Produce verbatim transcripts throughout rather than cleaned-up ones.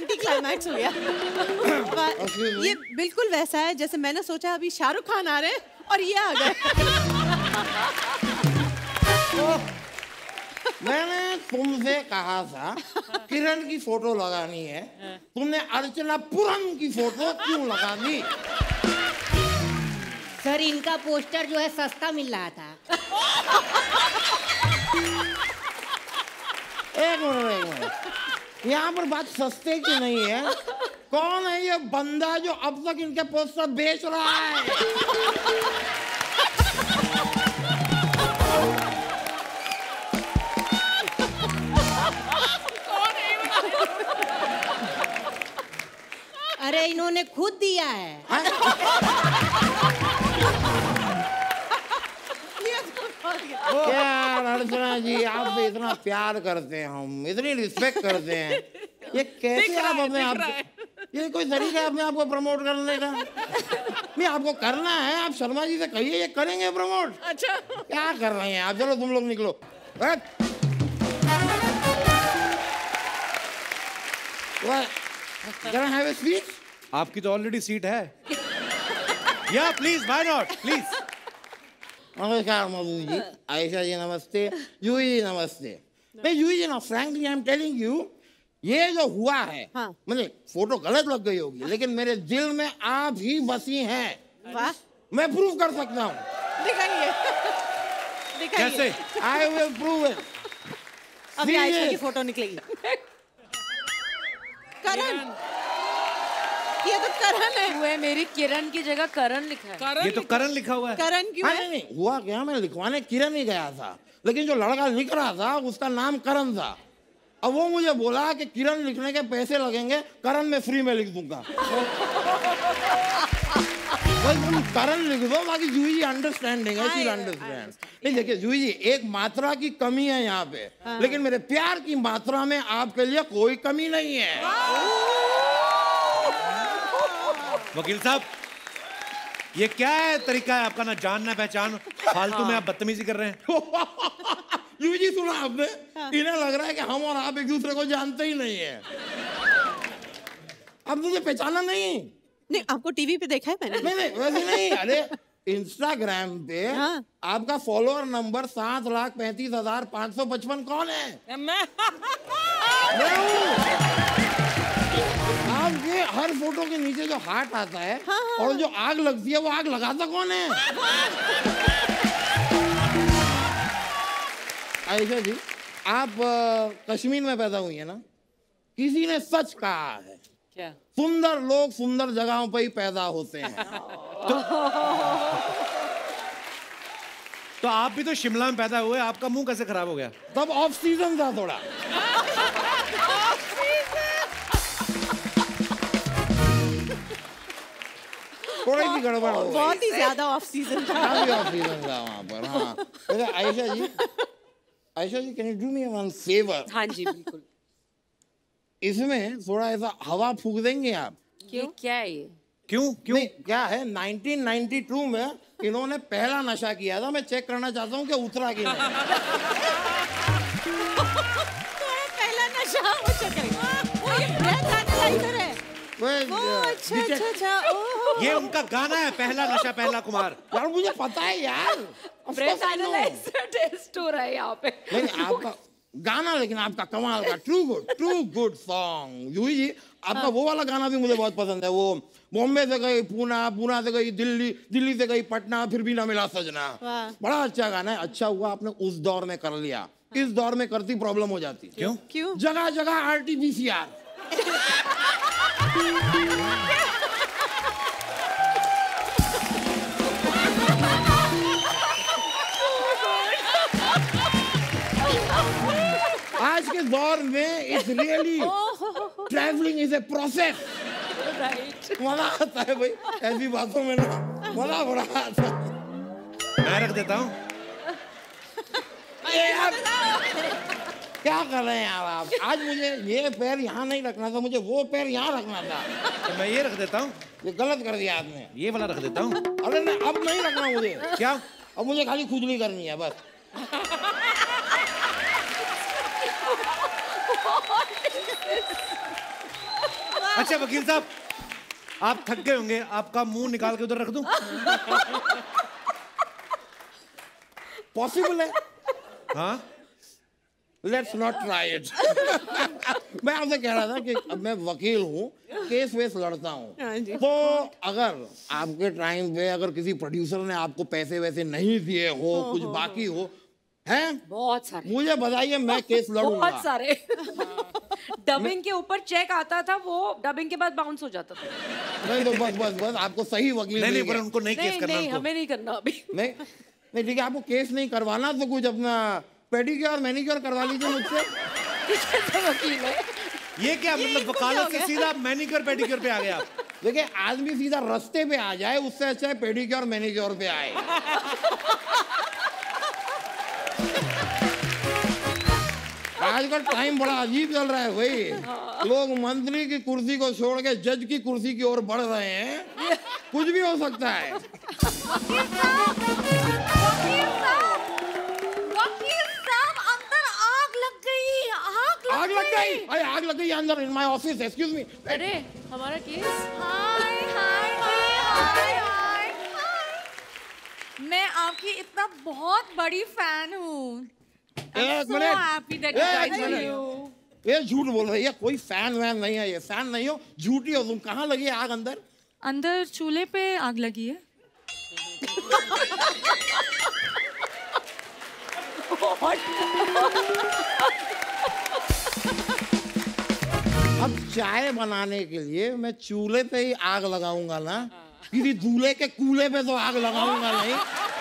Anti climax हो गया। ये बिल्कुल वैसा है जैसे मैंने सोचा अभी शाहरुख खान आ रहे हैं और ये आ गए। मैंने तुमसे कहा था किरण की फोटो लगानी है, तुमने अर्चना पुरन की फोटो क्यों लगा दी? सर इनका पोस्टर जो है सस्ता मिल रहा था। एक मिनट एक मिनट, यहाँ पर बात सस्ते की नहीं है। कौन है ये बंदा जो अब तक इनके पोस्टर बेच रहा है? अरे इन्होंने खुद दिया है। क्या अर्चना जी, आप पे इतना प्यार करते हैं हम, इतनी रिस्पेक्ट करते हैं, ये कैसे आप अपने आप, ये कोई तरीका है अपने आप को प्रमोट करने का? नहीं, आपको करना है, आप शर्मा जी से कहिए, ये करेंगे प्रमोट। अच्छा क्या कर रहे हैं आप? चलो तुम लोग निकलो। Can I have a seat? आपकी तो ऑलरेडी सीट है। या प्लीज, व्हाई नॉट, प्लीज। नमस्कार मधु जी, आयशा जी नमस्ते, जूही जी नमस्ते। नहीं जूही जी ना, frankly I am telling you, ये जो हुआ है, हाँ। मुझे फोटो गलत लग गई होगी, लेकिन मेरे दिल में आप ही बसी हैं। वाह, मैं प्रूव कर सकता हूँ। दिखाइए, दिखाइए। कैसे? I will prove it. अभी आयशा की फोटो निकलेगी। करण, ये तो करण है। हुए मेरी किरण की जगह करण लिखा है। करण ये तो करण लिखा हुआ है। करण क्यों है? नहीं नहीं, हुआ क्या, मैं लिखवाने किरण ही गया था, लेकिन जो लड़का लिख रहा था उसका नाम करण था। अब वो मुझे बोला कि किरण लिखने के पैसे लगेंगे, करण मैं फ्री में लिख दूंगा। तुम करण लिख दो, बाकी जूही जी अंडरस्टैंडिंग है, शी अंडरस्टैंड। नहीं देखिए जूही जी, एक मात्रा की कमी है यहाँ पे, हाँ। लेकिन मेरे प्यार की मात्रा में आपके लिए कोई कमी नहीं है। वकील साहब, ये क्या है तरीका है आपका, ना जान ना पहचान, फालतू में आप बदतमीजी कर रहे हैं। जूही जी सुना आपने, इन्हें लग रहा है कि हम और आप एक दूसरे को जानते ही नहीं है। अब मुझे पहचाना नहीं। नहीं, आपको टीवी पे देखा है मैंने। नहीं नहीं वैसे नहीं, अरे इंस्टाग्राम पे हाँ। आपका फॉलोअर नंबर सात लाख पैंतीस हजार पाँच सौ पचपन कौन है? मैं आपके हर फोटो के नीचे जो हार्ट आता है, हाँ, हाँ, और जो आग लगती है, वो आग लगाता कौन है? आयशा जी, आप कश्मीर में पैदा हुई है ना? किसी ने सच कहा है, क्या? सुंदर लोग सुंदर जगहों पर ही पैदा होते हैं। तो, तो आप भी तो शिमला में पैदा हुए, आपका मुंह कैसे खराब हो गया? तब ऑफ सीजन था थोड़ा। थोड़ी सी गड़बड़ हो गई। बहुत ही ज्यादा ऑफ सीजन था। काफी ऑफ सीजन था वहाँ पर। हाँ, Ayesha ji, Ayesha ji, can you do me one favour? हाँ जी बिल्कुल। इसमें थोड़ा ऐसा हवा फूक देंगे आप? क्यों? क्या है ये? क्यों क्यों? नहीं, क्या है, नाइनटीन नाइंटी टू में इन्होंने पहला नशा किया था, मैं चेक करना चाहता हूँ कि उतरा कि नहीं। पहला नशा वो चेक करेंगे। वो ये ब्रेथ एनालाइजर है। वो अच्छा अच्छा अच्छा। ये उनका गाना है, पहला नशा पहला कुमार। यार मुझे पता है यार, ब्रेथ एनालाइजर टेस्ट हो रहा है यहाँ पे। नहीं आपका गाना, लेकिन आपका कमाल का, true good, true good song. Juhi ji, आपका वो वाला गाना भी मुझे बहुत पसंद है, वो बॉम्बे से गई पूना, पूना से गई दिल्ली, दिल्ली से गई पटना, फिर भी ना मिला सजना। बड़ा अच्छा गाना है। अच्छा हुआ आपने उस दौर में कर लिया, इस दौर में करती प्रॉब्लम हो जाती। क्यों? क्यों? जगह जगह आरटीपीसीआर। आज के दौर में it's really travelling is a process. मजा आता है भाई ऐसी बातों में ना, मजा बड़ा आता है। मैं रख देता हूँ। यार क्या कर रहे हैं यार आप? आज मुझे ये पैर यहाँ नहीं रखना था, मुझे वो पैर यहाँ रखना था। तो मैं ये रख देता हूँ। ये गलत कर दिया आपने। ये वाला रख देता हूँ। अरे नहीं, अब नहीं रखना मुझे। क्या? अब मुझे खाली खुजली करनी है बस। अच्छा वकील साहब, आप थक गए होंगे, आपका मुंह निकाल के उधर रख दूं? पॉसिबल है? हाँ, लेट्स नॉट ट्राई इट। मैं आपसे कह रहा था कि अब मैं वकील हूँ, केस वेस लड़ता हूँ, तो अगर आपके टाइम पे अगर किसी प्रोड्यूसर ने आपको पैसे वैसे नहीं दिए हो, कुछ बाकी हो, हैं? बहुत सारे, मुझे बताइए, मैं केस लड़ूंगा। बहुत सारे। डबिंग के ऊपर चेक आता था, वो डबिंग के बाद बाउंस हो जाता था। नहीं तो बस बस बस आपको सही वकील नहीं नहीं, मिल पर गया। उनको नहीं केस नहीं करना नहीं, उनको। हमें नहीं करना अभी। नहीं नहीं ठीक है, आपको केस नहीं करवाना तो कुछ अपना पेडिक्योर मैनिक्योर करवा लीजिए मुझसे। वकील है ये क्या मतलब, वकालत से सीधा मैनिक्योर पेडिक्योर पे आ गया आप? देखिए, आदमी सीधा रास्ते पे आ जाए, उससे अच्छा है पेडिक्योर मैनिक्योर पे आए। आजकल टाइम बड़ा अजीब चल रहा है भाई। लोग मंत्री की कुर्सी को छोड़ के जज की कुर्सी की ओर बढ़ रहे हैं। कुछ भी हो सकता है। वकील साहब, वकील साहब, अंदर आग लग गई, आग लग आग लग गई? अरे आग लग गई अंदर, in my office, excuse me. अरे हमारा केस। हाय हाय हाय हाय हाय हाय। मैं आपकी इतना बहुत बड़ी फैन हूँ। एक so मिनट, happy that एक you मिनट। you. ये झूठ बोल रही है, कोई फैन वैन नहीं है, ये फैन नहीं हो, झूठी हो तुम। कहाँ लगी है आग अंदर? अंदर चूल्हे पे आग लगी है। अब चाय बनाने के लिए मैं चूल्हे पे ही आग लगाऊंगा ना, किसी दूल्हे के कूल्हे पे तो आग लगाऊंगा नहीं।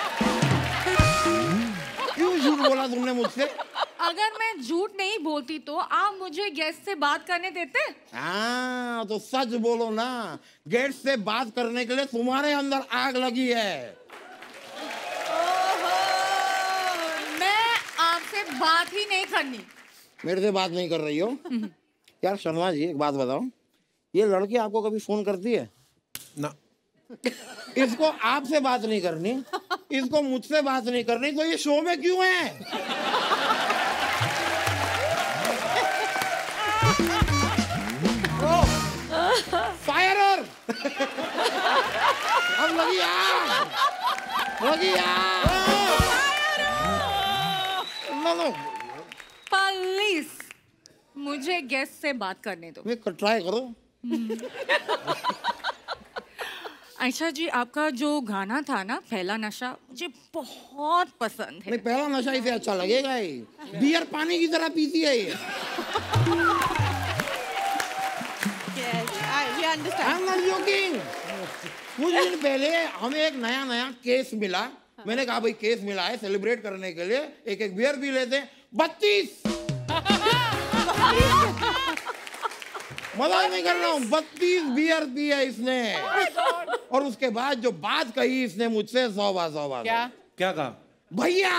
क्यों झूठ बोला तुमने मुझसे? अगर मैं झूठ नहीं बोलती तो आप मुझे गेस्ट से बात करने देते? हाँ तो सच बोलो ना, गेट से बात करने के लिए तुम्हारे अंदर आग लगी है। ओहो, मैं आपसे बात ही नहीं करनी। मेरे से बात नहीं कर रही हो? यार शर्मा जी, एक बात बताओ, ये लड़की आपको कभी फोन करती है? ना। इसको आपसे बात नहीं करनी, इसको मुझसे बात नहीं करनी, तो ये शो में क्यों है? फायर! अब लगी आग, लगी आग। नो नो, प्लीज मुझे गेस्ट से बात करने दो। ट्राई करो। आयशा जी, आपका जो गाना था ना, पहला नशा, मुझे बहुत पसंद है। नहीं, पहला नशा इसे अच्छा लगेगा ही। बियर पानी की तरह पीती है ये। Yes, I, we understand. I'm not joking. कुछ दिन पहले हमें एक नया नया केस मिला। मैंने कहा भाई केस मिला है, सेलिब्रेट करने के लिए एक एक बियर पी लेते हैं। बत्तीस मजाक नहीं कर रहा हूँ, बत्तीस बियर पी है इसने। और उसके बाद जो बात कही इसने मुझसे, सौ बात सौ बात। क्या क्या कहा? भैया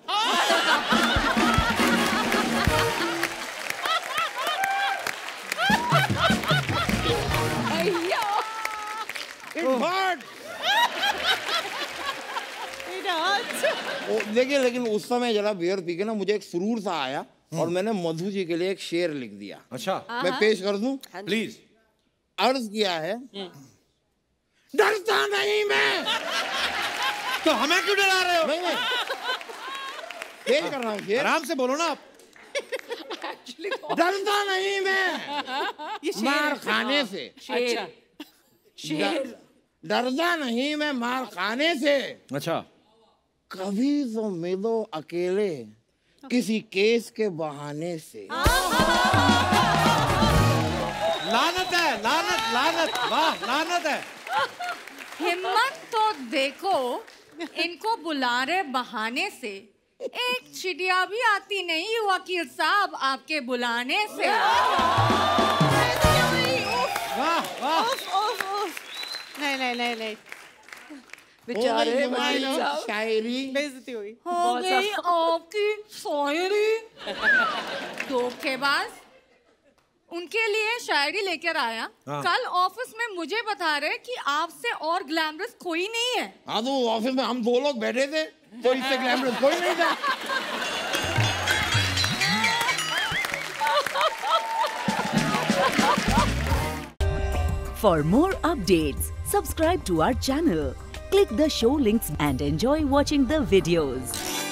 It hurts. It hurts. ओ, देखिए, लेकिन उस समय जरा बियर पी के ना मुझे एक सुरूर सा आया और मैंने मधु जी के लिए एक शेर लिख दिया। अच्छा, मैं पेश कर दूं? प्लीज। अर्ज किया है, डरता नहीं मैं। तो हमें क्यों डरा रहे हो? नहीं नहीं, पेश कर रहा हूँ शेर। आराम से बोलो ना आप। डरता नहीं मैं ये शेर मार है। खाने से। अच्छा शेर। डरता नहीं मैं मार खाने से, अच्छा, कभी तो मिलो अकेले किसी केस के बहाने से। लानत है, लानत, लानत, वाह, लानत है। हिम्मत तो देखो, इनको बुला रहे बहाने से। एक चिड़िया भी आती नहीं वकील साहब आपके बुलाने से। वाह वाह। उफ, उफ, उफ। नहीं नहीं नहीं नहीं, बेचारे ओ, वकील तुम्हारी साहब। शायरी बेइज्जती हुई। हो गई आपकी शायरी। धोखेबाज, उनके लिए शायरी लेकर आया। हाँ। कल ऑफिस में मुझे बता रहे कि आपसे और ग्लैमरस कोई नहीं है। हाँ तो ऑफिस में हम दो लोग बैठे थे, तो इससे ग्लैमरस कोई नहीं था। For more updates, subscribe to our channel, click the show links and enjoy watching the videos.